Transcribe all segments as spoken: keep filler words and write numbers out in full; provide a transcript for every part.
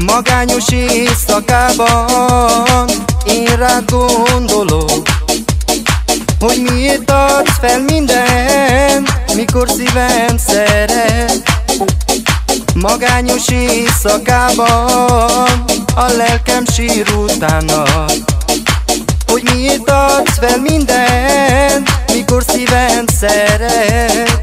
Magányos éjszakában én rád gondolok, hogy miért adsz fel minden, mikor szívem szeret. Magányos éjszakában a lelkem sír utánad, hogy miért adsz fel minden, mikor szívem szeret.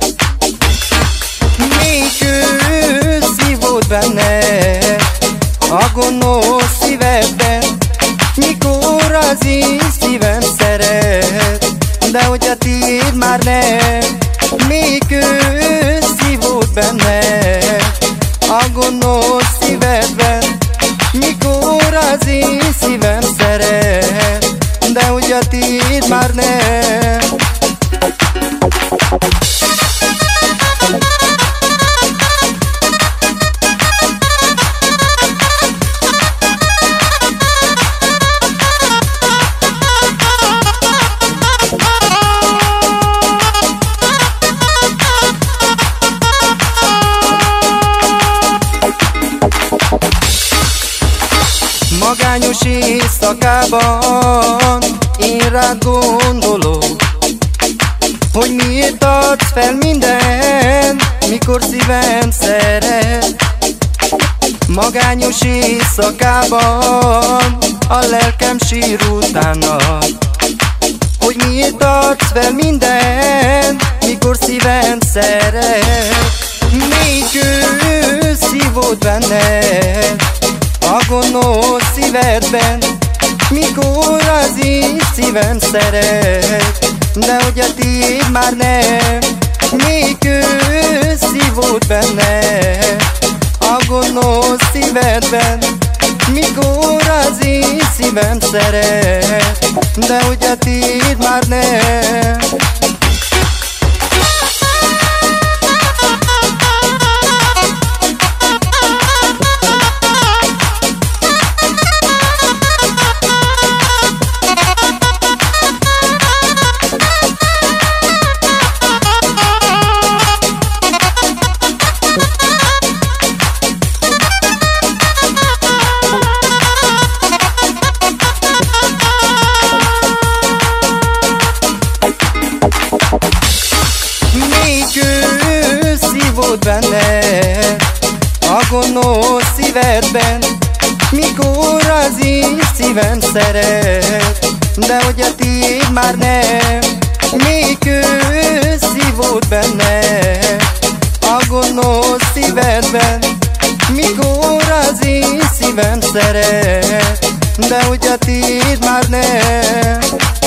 Még ő szívod benne a gonosz szívedben, mikor az én szívem szeret, de hogy a tiéd már nem. Még ő szívod benne a gonosz szívedben, mikor az én szívem szeret, de hogy a tiéd már nem. Magányos éjszakában én rád gondolok, hogy miért adsz fel minden, mikor szívem szeret. Magányos éjszakában a lelkem sír utánad, hogy miért adsz fel minden, mikor szívem szeret. Még ő szívod benne a gonosz szívedben, mikor az én szívem szeret, de hogy a tiéd már nem. Még ő szívod benne a gonosz szívedben, mikor az én szívem szeret, de hogy a tiéd már nem. Benne a gonosz szívedben, mikor az én szívem szeret, de hogy a tiéd már nem. Még ő szívod benne a gonosz szívedben, mikor az én szívem szeret, de hogy a tiéd már nem.